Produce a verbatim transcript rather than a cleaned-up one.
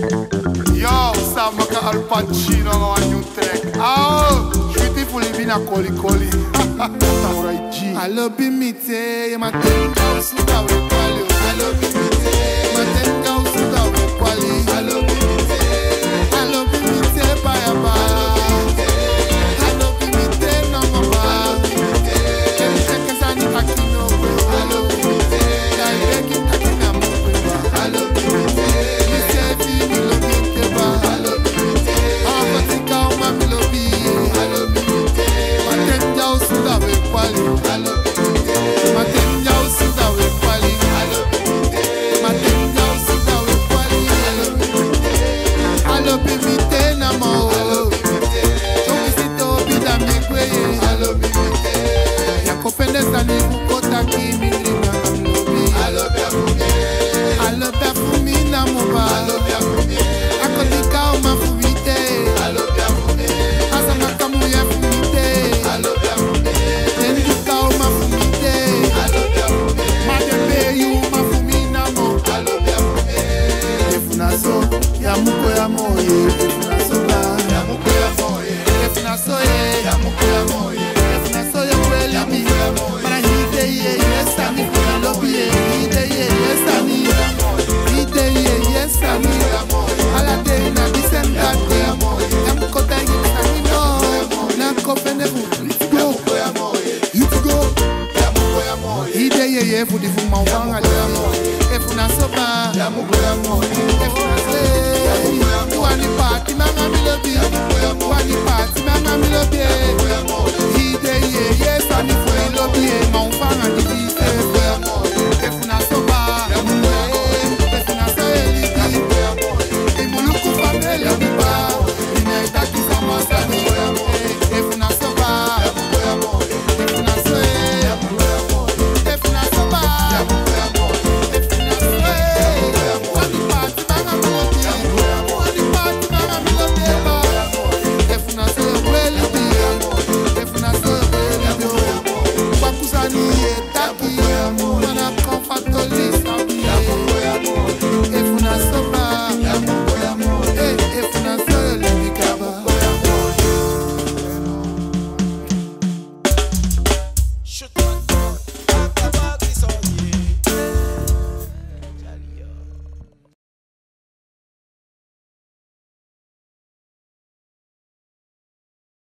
Yo, Sam Maka Al Pacino on new track. Oh, beautiful in a coli coli. I love you, me say, my ten thousand dollars. I love you, me say, my ten thousand dollars. I love you, me say, I love you, me say, bye bye. I love you, me say, no more. Can you take us any acting over? I love you, me say, I beg you, acting a move. I love you, me say, you say, feel love you, I love you, me say, I'm gonna take out my melody. I love you, me say, my ten thousand dollars. I love you. For the woman, if you not so bad, if you not say, you want the party, man, I'm in love. You want the party, man, I'm in love. He day, yes, and if we love you, man,